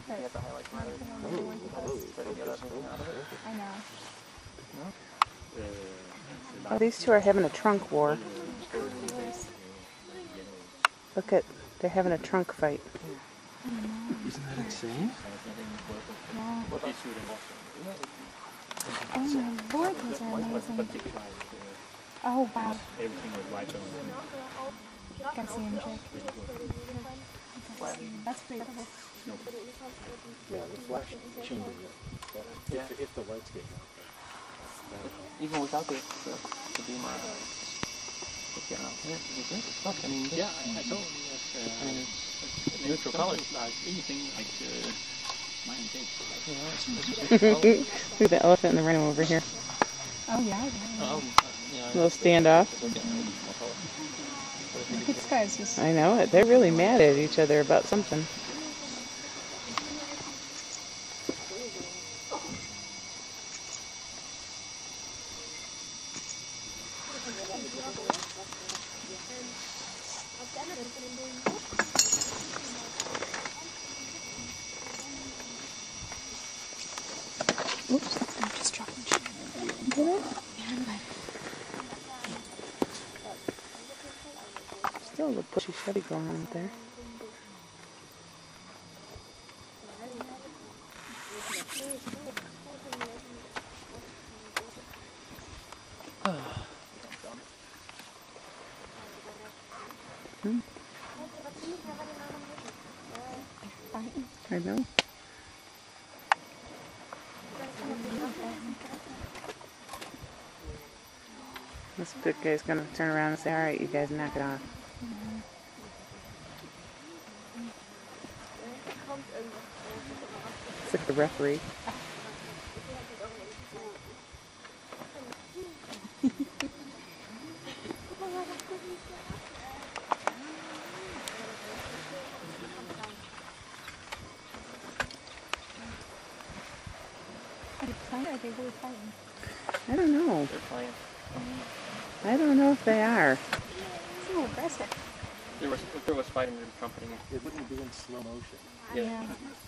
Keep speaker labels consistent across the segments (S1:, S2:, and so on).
S1: You have to highlight the other. Try to get everything out of it.
S2: I know.
S3: Oh, these two are having a trunk war. Look at, they're having a trunk fight.
S4: Isn't that insane?
S2: Yeah. Oh my lord, those are amazing. Oh wow. Gotta see him, Jake. That's pretty cool.
S4: Yeah, the flash chamber. If the lights get knocked out.
S1: Even without the beam on. Yeah, look, I mean,
S4: Yeah, I told him
S1: I mean, it's neutral colors.
S4: anything like mine and Jake.
S3: Look at the elephant and the rhino over here.
S2: Oh yeah.
S3: A little standoff.
S2: Look at this guy's just.
S3: I know it. They're really mad at each other about something.
S2: Oops, I'm just dropping shit. Did it? Yeah,
S3: Still a pushy Chevy going on there. I know. This big guy's gonna turn around and say, "Alright, you guys knock it off." It's like the referee.
S2: Are they playing or are they really fighting?
S3: I don't know.
S1: They're playing.
S3: I don't know if they are.
S2: It's a little aggressive.
S1: If there was fighting, they'd be trumpeting it.
S4: It wouldn't be in slow motion.
S1: Yeah.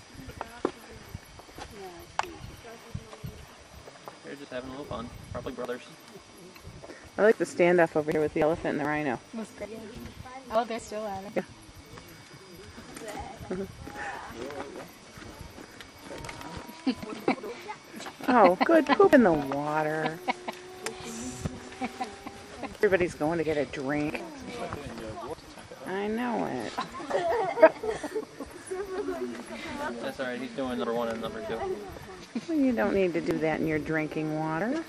S1: They're just having a little fun. Probably brothers.
S3: I like the standoff over here with the elephant and the rhino.
S2: Looks great. Oh, they're still at it.
S3: Yeah. Oh, good. Poop in the water. Everybody's going to get a drink. I know it.
S1: That's alright, he's doing number 1 and number 2.
S3: Well, you don't need to do that in your drinking water.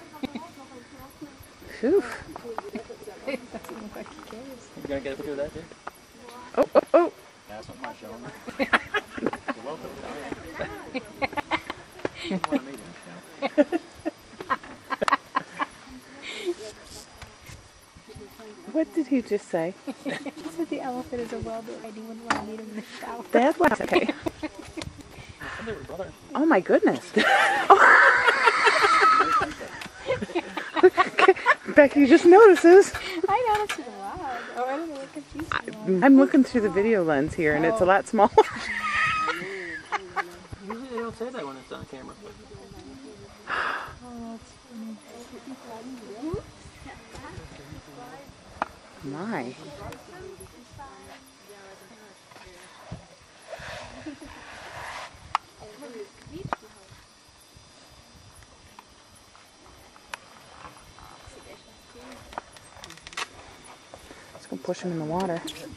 S3: Phew.
S2: Doesn't look like he cares.
S1: You gonna get a picture of that, dude?
S3: Oh, oh, oh.
S4: That's not my show. You're welcome. You want to meet him?
S2: What did he just say? He said the elephant is a welder and he wouldn't want to meet him in the shower.
S3: That's what's okay.
S1: They were brothers.
S3: Oh my goodness. Becky just notices.
S2: I noticed it a lot. Oh, I don't know what confused.
S3: I'm looking through the video lens here and it's a lot smaller.
S1: Usually they don't say that when it's on camera.
S2: Oh, that's funny.
S3: My. Let's go push him in the water.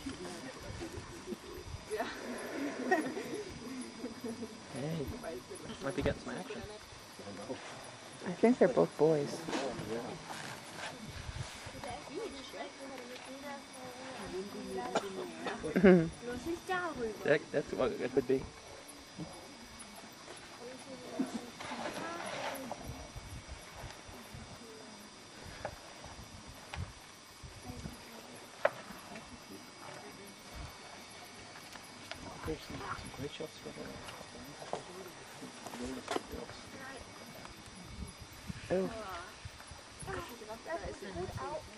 S1: Hey, might be getting some action.
S3: I think they're both boys.
S1: That's what it could be. There's some great shots for her.
S3: Oh.